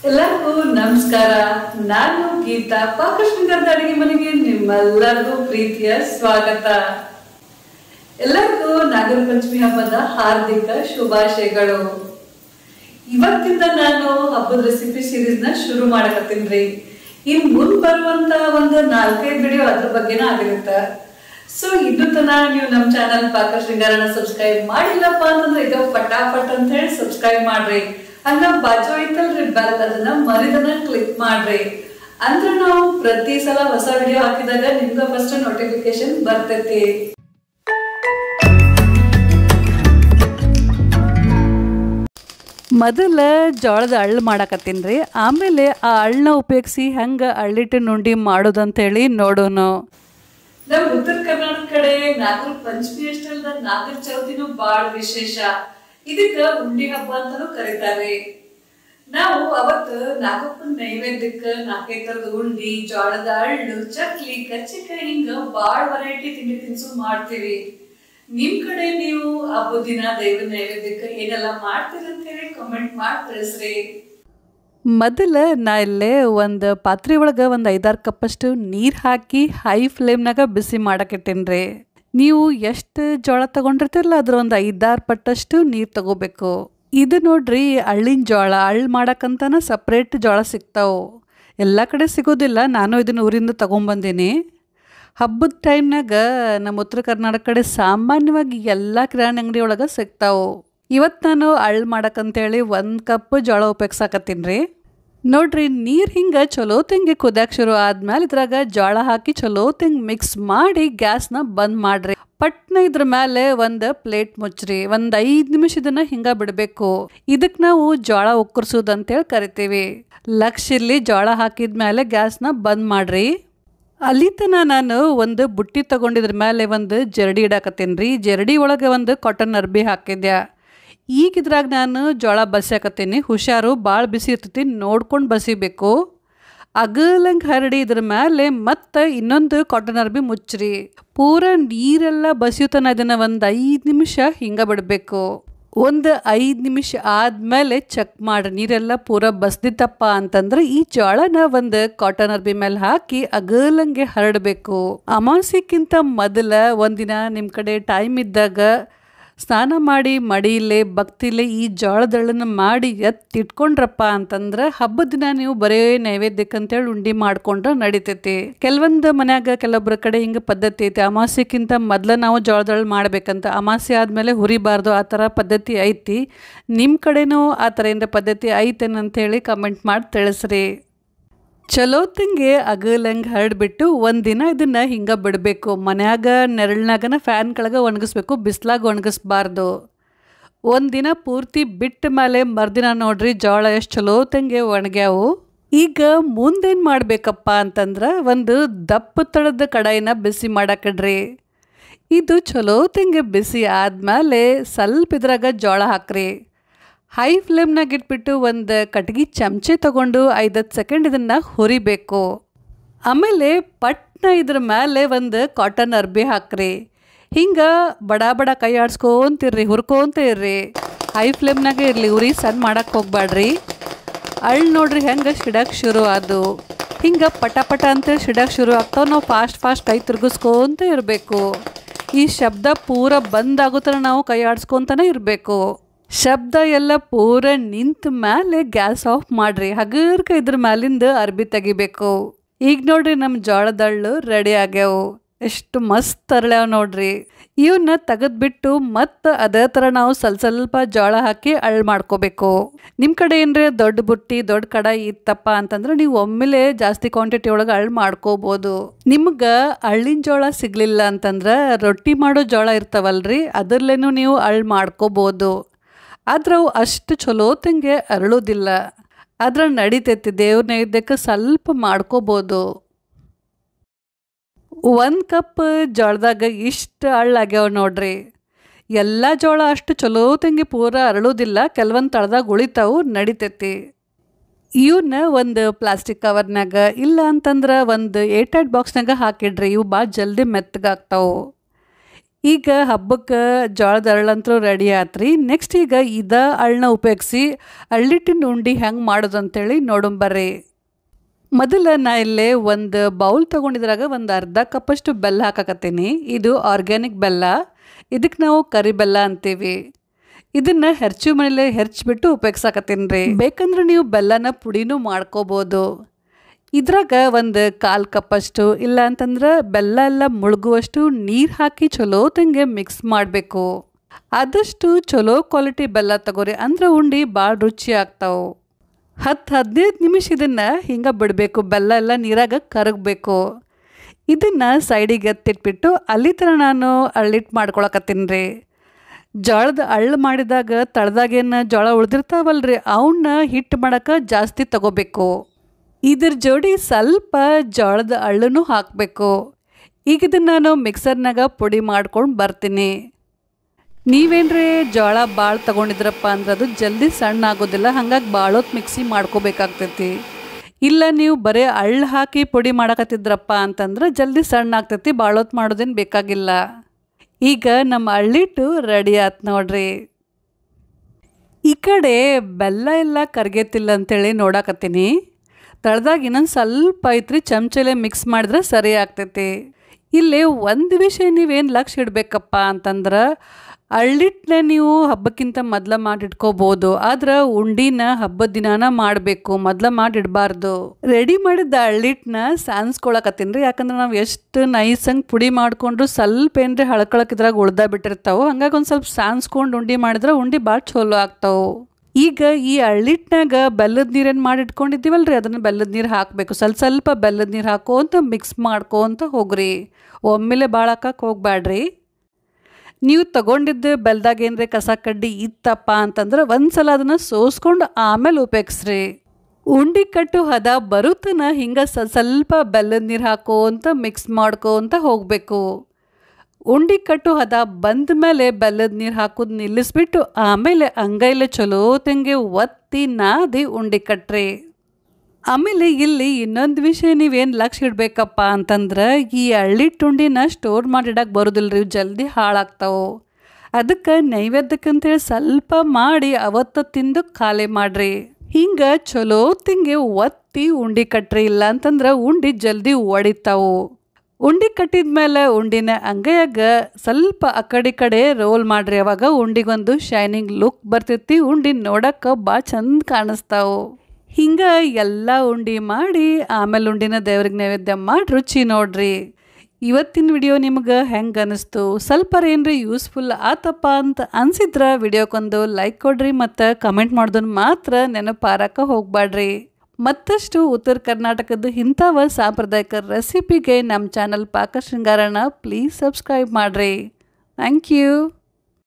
ಎಲ್ಲರಿಗೂ ನಮಸ್ಕಾರ. ನಾನು ಗೀತಾ. ಪಾಕಶೃಂಗಾರದ ಅಡಿಗೆ ಮನೆಗೆ ನಿಮ್ಮೆಲ್ಲರಿಗೂ ಪ್ರೀತಿಯ ಸ್ವಾಗತ. ಎಲ್ಲರಿಗೂ ನಾಗರ ಪಂಚಮಿ ಹಬ್ಬದ ಹಾರ್ದಿಕ ಶುಭಾಶಯಗಳು. ಇವತ್ತಿಂದ ನಾನು ಹಬ್ಬದ ರೆಸಿಪಿ ಸೀರೀಸ್ ನ ಶುರು ಮಾಡಕತ್ತೀನ್ರಿ. ಇನ್ ಮುಂದ್ ಬರುವಂತ ಒಂದು 4-5 ವಿಡಿಯೋ ಅದ್ರ ಬಗ್ಗೆನ ಆಗಿರುತ್ತೆ. ಸೊ ಇನ್ನು ತನ ನೀವು ನಮ್ಮ ಚಾನಲ್ ಪಾಕಶೃಂಗಾರನ ಸಬ್ಸ್ಕ್ರೈಬ್ ಮಾಡಿಲ್ಲಪ್ಪ ಅಂತಂದ್ರೆ ಇದು ಪಟಾಪಟ್ ಅಂತ ಹೇಳಿ ಸಬ್ಸ್ಕ್ರೈಬ್ ಮಾಡ್ರಿ. ಹಂಗ ಬಾಜು ಐತಲ್ರಿ ಬೆಲ್, ಅದನ್ನ ಮರಿದನ್ನ ಕ್ಲಿಕ್ ಮಾಡ್ರಿ. ಅಂದ್ರೆ ನಾವು ಪ್ರತಿ ಸಲ ಹೊಸ ವಿಡಿಯೋ ಹಾಕಿದಾಗ ನಿಮ್ಗೆ ಫಸ್ಟ್ ನೋಟಿಫಿಕೇಶನ್ ಬರ್ತೈತಿ. ಮೊದಲ ಜೋಳದ ಅಳ್ಳು ಮಾಡಕತ್ತೀನ್ರಿ. ಆಮೇಲೆ ಆ ಅಳ್ಳನ್ನ ಉಪಯೋಗಿಸಿ ಹೆಂಗ ಅಳ್ಳಿಟ್ಟು ನುಂಡಿ ಮಾಡೋದಂತೇಳಿ ನೋಡೋಣ. ನಮ್ಮ ಉತ್ತರ ಕರ್ನಾಟಕ ಕಡೆ ನಾಗರ ಪಂಚಮಿ ಅಷ್ಟಲ್ದ ನಾಗರ ಚೌತಿನೂ ಬಾಳ ವಿಶೇಷ. ಇದಕ್ಕ ಉಂಡಿ ಹಬ್ಬ ಅಂತಾನೂ ಕರೀತಾರೆ. ನಾವು ಅವತ್ತು ನಾಗಪ್ಪನ ನೈವೇದ್ಯಕ್ಕ 4 ತರದ ಉಂಡಿ, ಜೋಳದ ಅಳ್ಳು, ಚಕ್ಲಿ, ಕಚ್ಚಿಕಾಯಿ ಹಿಂಗ ಬಾಳ ವೆರೈಟಿ ತಿಂಡಿ ತಿನಿಸು ಮಾಡ್ತೀವಿ. ನಿಮ್ ಕಡೆ ನೀವು ಹಬ್ಬದ ದಿನ ದೈವ ನೈವೇದ್ಯಕ್ಕ ಏನೆಲ್ಲ ಮಾಡ್ತೀರಿ ಅಂತ ಹೇಳಿ ಕಮೆಂಟ್ ಮಾಡಿ ತಿಳಿಸ್ರಿ. ಮೊದಲ ನಾ ಇಲ್ಲೇ ಒಂದು ಪಾತ್ರೆ ಒಳಗೆ ಒಂದು 5-6 ಕಪ್ಪಷ್ಟು ನೀರು ಹಾಕಿ ಹೈ ಫ್ಲೇಮ್ನಾಗ ಬಿಸಿ ಮಾಡಕ್ಕಿಟ್ಟೇನ್ರಿ. ನೀವು ಎಷ್ಟು ಜೋಳ ತಗೊಂಡಿರ್ತಿರಲ್ಲ ಅದ್ರ ಒಂದು 5-6 ಪಟ್ಟಷ್ಟು ನೀರು ತಗೋಬೇಕು. ಇದು ನೋಡ್ರಿ ಅಳ್ಳಿನ ಜೋಳ. ಅಳ್ಳು ಮಾಡಕ್ಕಂತನ ಸಪ್ರೇಟ್ ಜೋಳ ಸಿಗ್ತಾವೆ. ಎಲ್ಲ ಕಡೆ ಸಿಗೋದಿಲ್ಲ. ನಾನು ಇದನ್ನು ಊರಿಂದ ತೊಗೊಂಬಂದೀನಿ. ಹಬ್ಬದ ಟೈಮ್ನಾಗ ನಮ್ಮ ಉತ್ತರ ಕರ್ನಾಟಕ ಕಡೆ ಸಾಮಾನ್ಯವಾಗಿ ಎಲ್ಲ ಕಿರಾಣಿ ಅಂಗಡಿ ಒಳಗೆ ಸಿಗ್ತಾವೆ. ಇವತ್ತು ನಾನು ಅಳ್ಳು ಮಾಡಕ್ಕಂತೇಳಿ 1 ಕಪ್ ಜೋಳ ಉಪಯೋಗಿಸಾಕತ್ತೀನಿ ರೀ. ನೋಡ್ರಿ ನೀರು ಹಿಂಗೆ ಚಲೋ ತೆಂಗೆ ಕುದ್ಯಾಕೆ ಶುರು ಆದ್ಮೇಲೆ ಇದ್ರಾಗ ಜೋಳ ಹಾಕಿ ಚಲೋ ತೆಂಗೆ ಮಿಕ್ಸ್ ಮಾಡಿ ಗ್ಯಾಸ್ನ ಬಂದ್ ಮಾಡ್ರಿ. ಪಟ್ನ ಇದ್ರ ಮೇಲೆ ಒಂದು ಪ್ಲೇಟ್ ಮುಚ್ಚ್ರಿ. ಒಂದು 5 ನಿಮಿಷ ಇದನ್ನ ಹಿಂಗ ಬಿಡಬೇಕು. ಇದಕ್ಕೆ ನಾವು ಜೋಳ ಉಕ್ಕರ್ಸೋದು ಅಂತೇಳಿ ಕರಿತೀವಿ. ಲಕ್ಷಿರ್ಲಿ ಜೋಳ ಹಾಕಿದ್ಮೇಲೆ ಗ್ಯಾಸ್ನ ಬಂದ್ ಮಾಡ್ರಿ. ಅಲ್ಲಿ ತನ ನಾನು ಒಂದು ಬುಟ್ಟಿ ತಗೊಂಡಿದ್ರ ಮೇಲೆ ಒಂದು ಜರಡಿ ಇಡಾಕತ್ತೀನಿ ರೀ. ಜರಡಿ ಒಳಗೆ ಒಂದು ಕಾಟನ್ ಅರ್ಬಿ ಹಾಕಿದ್ದೆ. ಈಗ ಇದ್ರಾಗ ನಾನು ಜೋಳ ಬಸಿಯಾಕತ್ತೀನಿ. ಹುಷಾರು, ಭಾಳ ಬಿಸಿ ಇರ್ತೈತಿ, ನೋಡ್ಕೊಂಡು ಬಸಿಬೇಕು. ಅಗಲಂಗೆ ಹರಡಿ ಇದ್ರ ಮೇಲೆ ಮತ್ತೆ ಇನ್ನೊಂದು ಕಾಟನ್ ಅರ್ಬಿ ಮುಚ್ಚ್ರಿ. ಪೂರ ನೀರೆಲ್ಲ ಬಸಿಯುತ್ತಾನ ಇದನ್ನು ಒಂದು 5 ನಿಮಿಷ ಹಿಂಗೆ ಬಿಡಬೇಕು. ಒಂದು 5 ನಿಮಿಷ ಆದಮೇಲೆ ಚೆಕ್ ಮಾಡಿ ನೀರೆಲ್ಲ ಪೂರ ಬಸ್ದಿತ್ತಪ್ಪ ಅಂತಂದ್ರೆ ಈ ಜೋಳನ ಒಂದು ಕಾಟನ್ ಅರ್ಬಿ ಮೇಲೆ ಹಾಕಿ ಅಗಲಂಗೆ ಹರಡಬೇಕು. ಅಮಾವಾಸ್ಯಕ್ಕಿಂತ ಮೊದಲ ಒಂದಿನ ನಿಮ್ಮ ಕಡೆ ಟೈಮ್ ಇದ್ದಾಗ ಸ್ನಾನ ಮಾಡಿ ಮಡಿಯಲ್ಲೇ ಭಕ್ತಿಲೇ ಈ ಜೋಳದಳ್ಳನ್ನು ಮಾಡಿ ಎತ್ತಿಟ್ಕೊಂಡ್ರಪ್ಪ ಅಂತಂದ್ರೆ ಹಬ್ಬದ ದಿನ ನೀವು ಬರೇ ನೈವೇದ್ಯಕ್ಕಂತೇಳಿ ಉಂಡಿ ಮಾಡ್ಕೊಂಡ್ರೆ ನಡಿತೈತಿ. ಕೆಲವೊಂದು ಮನ್ಯಾಗ ಕೆಲವೊಬ್ಬರ ಕಡೆ ಹಿಂಗೆ ಪದ್ಧತಿ ಐತಿ. ಅಮಾವಾಸ್ಯಕ್ಕಿಂತ ಮೊದಲು ನಾವು ಜೋಳದಳ್ಳು ಮಾಡ್ಬೇಕಂತ, ಅಮಾವಾಸ್ಯೆ ಆದಮೇಲೆ ಹುರಿಬಾರ್ದು, ಆ ಥರ ಪದ್ಧತಿ ಐತಿ. ನಿಮ್ಮ ಕಡೆನೂ ಆ ಥರ ಏನಾರ ಪದ್ಧತಿ ಐತೇನಂತೇಳಿ ಕಮೆಂಟ್ ಮಾಡಿ ತಿಳಿಸ್ರಿ. ಚಲೋ ತಂಗೆ ಅಗಲಂಗೆ ಹರಡ್ಬಿಟ್ಟು ಒಂದಿನ ಇದನ್ನು ಹಿಂಗೆ ಬಿಡಬೇಕು. ಮನ್ಯಾಗ ನೆರಳಿನಾಗನ ಫ್ಯಾನ್ ಕೆಳಗೆ ಒಣಗಿಸ್ಬೇಕು, ಬಿಸಿಲಾಗ ಒಣಗಿಸ್ಬಾರ್ದು. ಒಂದಿನ ಪೂರ್ತಿ ಬಿಟ್ಟ ಮೇಲೆ ಮರುದಿನ ನೋಡ್ರಿ ಜೋಳ ಎಷ್ಟು ಚಲೋ ತಂಗೆ ಒಣಗ್ಯಾವು. ಈಗ ಮುಂದೇನು ಮಾಡಬೇಕಪ್ಪ ಅಂತಂದ್ರೆ ಒಂದು ದಪ್ಪ ತಳದ ಕಡಾಯಿನ ಬಿಸಿ ಮಾಡಾಕಿಡ್ರಿ. ಇದು ಚಲೋ ತಂಗೆ ಬಿಸಿ ಆದಮೇಲೆ ಸ್ವಲ್ಪ ಇದ್ರಾಗ ಜೋಳ ಹಾಕ್ರಿ. ಹೈ ಫ್ಲೇಮ್ನಾಗ ಇಟ್ಬಿಟ್ಟು ಒಂದು ಕಟ್ಗೆ ಚಮಚೆ ತೊಗೊಂಡು 5-10 ಸೆಕೆಂಡ್ ಇದನ್ನು ಹುರಿಬೇಕು. ಆಮೇಲೆ ಪಟ್ನ ಇದ್ರ ಮೇಲೆ ಒಂದು ಕಾಟನ್ ಅರ್ಬಿ ಹಾಕ್ರಿ. ಹಿಂಗೆ ಬಡ ಬಡ ಕೈ ಆಡ್ಸ್ಕೊಂತಿರ್ರಿ, ಹುರ್ಕೊಂತ ಇರ್ರಿ. ಹೈ ಫ್ಲೇಮ್ನಾಗೆ ಇರಲಿ, ಉರಿ ಸಣ್ಣ ಮಾಡಕ್ಕೆ ಹೋಗ್ಬೇಡ್ರಿ. ಅಳ್ಳು ನೋಡ್ರಿ ಹೆಂಗೆ ಸಿಡಕ್ಕೆ ಶುರು ಅದು. ಹಿಂಗೆ ಪಟ ಪಟ ಅಂತೇಳಿ ಸಿಡಕ್ಕೆ ಶುರು ಆಗ್ತಾವೆ. ನಾವು ಫಾಸ್ಟ್ ಕೈ ತಿರುಗಿಸ್ಕೊಂತ ಇರಬೇಕು. ಈ ಶಬ್ದ ಪೂರ ಬಂದಾಗುತ್ತಾನೆ ನಾವು ಕೈ ಆಡ್ಸ್ಕೊತಾನೆ ಇರಬೇಕು. ಶಬ್ದ ಎಲ್ಲ ಪೂರ ನಿಂತ ಮೇಲೆ ಗ್ಯಾಸ್ ಆಫ್ ಮಾಡ್ರಿ. ಹಗರ್ಕ ಇದ್ರ ಮ್ಯಾಲಿಂದ ಅರ್ಬಿ ತೆಗಿಬೇಕು. ಈಗ ನೋಡ್ರಿ ನಮ್ಮ ಜೋಳದಳ್ಳು ರೆಡಿ ಆಗ್ಯಾವು. ಎಷ್ಟು ಮಸ್ತ್ ಅರಳ್ಯಾವ ನೋಡ್ರಿ. ಇವನ್ನ ತೆಗೆದ್ಬಿಟ್ಟು ಮತ್ತು ಅದೇ ಥರ ನಾವು ಸ್ವಲ್ಪ ಜೋಳ ಹಾಕಿ ಅಳ್ಳು ಮಾಡ್ಕೋಬೇಕು. ನಿಮ್ಮ ಕಡೆ ಏನರೇ ದೊಡ್ಡ ಬುಟ್ಟಿ ದೊಡ್ಡ ಕಡಾಯಿ ಇತ್ತಪ್ಪ ಅಂತಂದ್ರೆ ನೀವು ಒಮ್ಮೆಲೆ ಜಾಸ್ತಿ ಕ್ವಾಂಟಿಟಿ ಒಳಗೆ ಅಳ್ಳು ಮಾಡ್ಕೋಬೋದು. ನಿಮ್ಗೆ ಅಳ್ಳಿನ ಜೋಳ ಸಿಗಲಿಲ್ಲ ಅಂತಂದ್ರೆ ರೊಟ್ಟಿ ಮಾಡೋ ಜೋಳ ಇರ್ತಾವಲ್ರಿ, ಅದರಲ್ಲೇನೂ ನೀವು ಅಳ್ಳು ಮಾಡ್ಕೋಬೋದು. ಆದ್ರೆ ಅವು ಅಷ್ಟು ಚಲೋ ತಂಗೆ ಅರಳೋದಿಲ್ಲ. ಆದ್ರೆ ನಡಿತೈತಿ, ದೇವ್ರ ನೈವೇದ್ಯಕ್ಕೆ ಸ್ವಲ್ಪ ಮಾಡ್ಕೋಬೋದು. 1 ಕಪ್ ಜೋಳದಾಗ ಇಷ್ಟು ಅಳ್ಳಾಗ್ಯಾವ ನೋಡ್ರಿ. ಎಲ್ಲ ಜೋಳ ಅಷ್ಟು ಚಲೋ ತಂಗಿ ಪೂರ ಅರಳೋದಿಲ್ಲ. ಕೆಲವೊಂದು ತಳದಾಗ ಉಳಿತಾವು, ನಡಿತೈತಿ. ಇವನ್ನ ಒಂದು ಪ್ಲಾಸ್ಟಿಕ್ ಕವರ್ನಾಗ ಇಲ್ಲ ಅಂತಂದ್ರೆ ಒಂದು ಏರ್ಟೈಟ್ ಬಾಕ್ಸ್ನಾಗ ಹಾಕಿಡ್ರಿ. ಇವು ಭಾಳ ಜಲ್ದಿ ಮೆತ್ತಗಾಗ್ತಾವೆ. ಈಗ ಹಬ್ಬಕ್ಕೆ ಜೋಳದ ಅರಳಂತೂ ರೆಡಿ ಆತ್ರಿ. ನೆಕ್ಸ್ಟ್ ಈಗ ಅಳ್ಳನ್ನ ಉಪಯೋಗಿಸಿ ಅಳ್ಳಿಟ್ಟಿನ ಉಂಡೆ ಹೆಂಗೆ ಮಾಡೋದು ಅಂತೇಳಿ ನೋಡಂಬರ್ರಿ. ಮೊದಲ ನಾ ಇಲ್ಲೇ ಒಂದು ಬೌಲ್ ತೊಗೊಂಡಿದ್ರಾಗ ಒಂದು ಅರ್ಧ ಕಪ್ಪಷ್ಟು ಬೆಲ್ಲ ಹಾಕಕತ್ತೀನಿ. ಇದು ಆರ್ಗ್ಯಾನಿಕ್ ಬೆಲ್ಲ, ಇದಕ್ಕೆ ನಾವು ಕರಿ ಬೆಲ್ಲ ಅಂತೀವಿ. ಇದನ್ನು ಹೆರ್ಚು ಮನೇಲೆ ಹೆರ್ಚ್ಬಿಟ್ಟು ಉಪಯೋಗಿಸಾಕತ್ತೀನಿ ರೀ. ಬೇಕಂದ್ರೆ ನೀವು ಬೆಲ್ಲನ ಪುಡಿನೂ ಮಾಡ್ಕೋಬೋದು. ಇದ್ರಾಗ ಒಂದು 1/4 ಕಪ್ಪಷ್ಟು ಇಲ್ಲ ಅಂತಂದ್ರೆ ಬೆಲ್ಲ ಎಲ್ಲ ಮುಳುಗುವಷ್ಟು ನೀರು ಹಾಕಿ ಚಲೋ ತಂಗೆ ಮಿಕ್ಸ್ ಮಾಡಬೇಕು. ಆದಷ್ಟು ಚಲೋ ಕ್ವಾಲಿಟಿ ಬೆಲ್ಲ ತಗೋರಿ, ಅಂದ್ರೆ ಉಂಡೆ ಭಾಳ ರುಚಿ ಆಗ್ತಾವೆ. 10-15 ನಿಮಿಷ ಇದನ್ನು ಹಿಂಗೆ ಬಿಡಬೇಕು. ಬೆಲ್ಲ ಎಲ್ಲ ನೀರಾಗ ಕರಗಬೇಕು. ಇದನ್ನು ಸೈಡಿಗೆ ಎತ್ತಿಟ್ಬಿಟ್ಟು ಅಲ್ಲಿ ಥರ ನಾನು ಅಳ್ಳಿಟ್ಟು ಮಾಡ್ಕೊಳಕತ್ತೀನಿ ರೀ. ಜೋಳದ ಅಳ್ಳು ಮಾಡಿದಾಗ ತಳದಾಗೇನು ಜೋಳ ಉಳಿದಿರ್ತಾವಲ್ರಿ, ಅವನ್ನ ಹಿಟ್ಟು ಮಾಡೋಕೆ ಜಾಸ್ತಿ ತಗೋಬೇಕು. ಇದ್ರ ಜೋಡಿ ಸ್ವಲ್ಪ ಜೋಳದ ಅಳ್ಳನ್ನು ಹಾಕಬೇಕು. ಈಗ ಇದನ್ನು ನಾನು ಮಿಕ್ಸರ್ನಾಗ ಪುಡಿ ಮಾಡ್ಕೊಂಡು ಬರ್ತೀನಿ. ನೀವೇನ್ರಿ ಜೋಳ ಭಾಳ ತೊಗೊಂಡಿದ್ರಪ್ಪ ಅಂದ್ರೆ ಅದು ಜಲ್ದಿ ಸಣ್ಣ ಆಗೋದಿಲ್ಲ, ಹಾಗಾಗಿ ಭಾಳ ಹೊತ್ತು ಮಿಕ್ಸಿ ಮಾಡ್ಕೋಬೇಕಾಗ್ತೈತಿ. ಇಲ್ಲ ನೀವು ಬರೀ ಅಳ್ಳು ಹಾಕಿ ಪುಡಿ ಮಾಡಕತ್ತಿದ್ರಪ್ಪ ಅಂತಂದ್ರೆ ಜಲ್ದಿ ಸಣ್ಣ ಆಗ್ತೈತಿ, ಭಾಳ ಹೊತ್ತು ಮಾಡೋದೇನು ಬೇಕಾಗಿಲ್ಲ. ಈಗ ನಮ್ಮ ಅಳ್ಳಿಟ್ಟು ರೆಡಿ ಆಯ್ತು ನೋಡ್ರಿ. ಈ ಕಡೆ ಬೆಲ್ಲ ಎಲ್ಲ ಕರಗೈತಿಲ್ಲ ಅಂತೇಳಿ ನೋಡಕತ್ತೀನಿ. ತಳದಾಗ ಇನ್ನೊಂದು ಸ್ವಲ್ಪ ಐತ್ರಿ, ಚಮಚಲೆ ಮಿಕ್ಸ್ ಮಾಡಿದ್ರೆ ಸರಿ ಆಗ್ತೈತಿ. ಇಲ್ಲಿ ಒಂದು ವಿಷಯ ನೀವೇನು ಲಕ್ಷ್ಯ ಇಡಬೇಕಪ್ಪ ಅಂತಂದ್ರೆ, ಅಳ್ಳಿಟ್ಟನ್ನ ನೀವು ಹಬ್ಬಕ್ಕಿಂತ ಮೊದಲ ಮಾಡಿಟ್ಕೋಬೋದು, ಆದ್ರೆ ಉಂಡಿನ ಹಬ್ಬದ ದಿನಾನ ಮಾಡಬೇಕು, ಮೊದಲ ಮಾಡಿಡಬಾರ್ದು. ರೆಡಿ ಮಾಡಿದ್ದ ಅಳ್ಳಿಟ್ಟನ್ನ ಸಾನ್ಸ್ಕೊಳಕತ್ತೀನಿ ರೀ. ಯಾಕಂದ್ರೆ ನಾವು ಎಷ್ಟು ನೈಸಂಗೆ ಪುಡಿ ಮಾಡಿಕೊಂಡ್ರು ಸ್ವಲ್ಪ ಏನ್ರಿ ಹಳ್ಕೊಳಕಿದ್ರಾಗ ಉಳ್ದ ಬಿಟ್ಟಿರ್ತಾವೆ. ಹಂಗಾಗಿ ಒಂದು ಸ್ವಲ್ಪ ಸಾನ್ಸ್ಕೊಂಡು ಉಂಡೆ ಮಾಡಿದ್ರೆ ಉಂಡೆ ಭಾಳ ಚಲೋ ಆಗ್ತಾವೆ. ಈಗ ಈ ಅಳ್ಳಿಟ್ನಾಗ ಬೆಲ್ಲದ ನೀರೇನು ಮಾಡಿ ಇಟ್ಕೊಂಡಿದ್ದೀವಲ್ರಿ, ಅದನ್ನು ಬೆಲ್ಲದ ನೀರು ಹಾಕಬೇಕು. ಸ್ವಲ್ಪ ಬೆಲ್ಲದ ನೀರು ಹಾಕೋಂತ ಮಿಕ್ಸ್ ಮಾಡ್ಕೋಂತ ಹೋಗ್ರಿ. ಒಮ್ಮೆಲೆ ಭಾಳ ಹಾಕಕ್ಕೆ ಹೋಗ್ಬ್ಯಾಡ್ರಿ. ನೀವು ತಗೊಂಡಿದ್ದು ಬೆಲ್ದಾಗ ಏನ್ರಿ ಕಸ ಕಡ್ಡಿ ಇತ್ತಪ್ಪ ಅಂತಂದ್ರೆ ಒಂದ್ಸಲ ಅದನ್ನು ಸೋಸ್ಕೊಂಡು ಆಮೇಲೆ ಉಪಯೋಗಿಸ್ರಿ. ಉಂಡೆ ಕಟ್ಟು ಹದ ಬರುತ್ತನ ಹಿಂಗೆ ಸ್ವಲ್ಪ ಬೆಲ್ಲದ ನೀರು ಹಾಕೋಂತ ಮಿಕ್ಸ್ ಮಾಡ್ಕೋಂತ ಹೋಗಬೇಕು. ಉಂಡೆ ಕಟ್ಟು ಹದ ಬಂದ ಮೇಲೆ ಬೆಲ್ಲದ ನೀರು ಹಾಕೋದು ನಿಲ್ಲಿಸ್ಬಿಟ್ಟು ಆಮೇಲೆ ಅಂಗೈಲೆ ಚಲೋ ತಂಗೆ ಒತ್ತಿ ನಾದಿ ಉಂಡೆ ಕಟ್ರಿ. ಆಮೇಲೆ ಇಲ್ಲಿ ಇನ್ನೊಂದು ವಿಷಯ ನೀವೇನು ಲಕ್ಷ್ಯ ಇಡಬೇಕಪ್ಪ ಅಂತಂದ್ರೆ, ಈ ಅಳ್ಳಿಟ್ಟು ಉಂಡಿನ ಸ್ಟೋರ್ ಮಾಡಿಡಕ್ಕೆ ಬರೋದಿಲ್ಲ ರೀ, ಜಲ್ದಿ ಹಾಳಾಗ್ತಾವೆ. ಅದಕ್ಕೆ ನೈವೇದ್ಯಕ್ಕಂತೇಳಿ ಸ್ವಲ್ಪ ಮಾಡಿ ಅವತ್ತು ತಿಂದು ಖಾಲಿ ಮಾಡಿರಿ. ಹಿಂಗೆ ಚಲೋ ತಿಂಗೆ ಒತ್ತಿ ಉಂಡೆ ಕಟ್ರಿ, ಇಲ್ಲ ಅಂತಂದ್ರೆ ಉಂಡೆ ಜಲ್ದಿ ಒಡಿತಾವು. ಉಂಡೆ ಕಟ್ಟಿದ ಮೇಲೆ ಉಂಡಿನ ಅಂಗೈಯಾಗ ಸ್ವಲ್ಪ ಆ ಕಡೆ ರೋಲ್ ಮಾಡಿರಿ. ಅವಾಗ ಉಂಡಿಗೊಂದು ಶೈನಿಂಗ್ ಲುಕ್ ಬರ್ತೈತಿ, ಉಂಡೆ ನೋಡಕ್ಕೆ ಭಾಳ ಚಂದ ಕಾಣಿಸ್ತಾವೆ. ಹಿಂಗೆ ಎಲ್ಲ ಉಂಡೆ ಮಾಡಿ ಆಮೇಲೆ ಉಂಡಿನ ದೇವ್ರಿಗೆ ನೈವೇದ್ಯ ಮಾಡಿ ರುಚಿ ನೋಡ್ರಿ. ಇವತ್ತಿನ ವಿಡಿಯೋ ನಿಮ್ಗೆ ಹೆಂಗೆ ಅನ್ನಿಸ್ತು? ಸ್ವಲ್ಪ ಏನ್ರಿ ಯೂಸ್ಫುಲ್ ಆತಪ್ಪ ಅಂತ ಅನಿಸಿದ್ರೆ ವಿಡಿಯೋಕ್ಕೊಂದು ಲೈಕ್ ಕೊಡ್ರಿ ಮತ್ತು ಕಮೆಂಟ್ ಮಾಡೋದನ್ನು ಮಾತ್ರ ನೆನಪಾರಕ್ಕೆ ಹೋಗ್ಬೇಡ್ರಿ. ಮತ್ತಷ್ಟು ಉತ್ತರ ಕರ್ನಾಟಕದ ಇಂಥವ ಸಾಂಪ್ರದಾಯಿಕ ರೆಸಿಪಿಗೆ ನಮ್ಮ ಚಾನಲ್ ಪಾಕ ಶೃಂಗಾರನ ಪ್ಲೀಸ್ ಸಬ್ಸ್ಕ್ರೈಬ್ ಮಾಡಿರಿ. Thank you.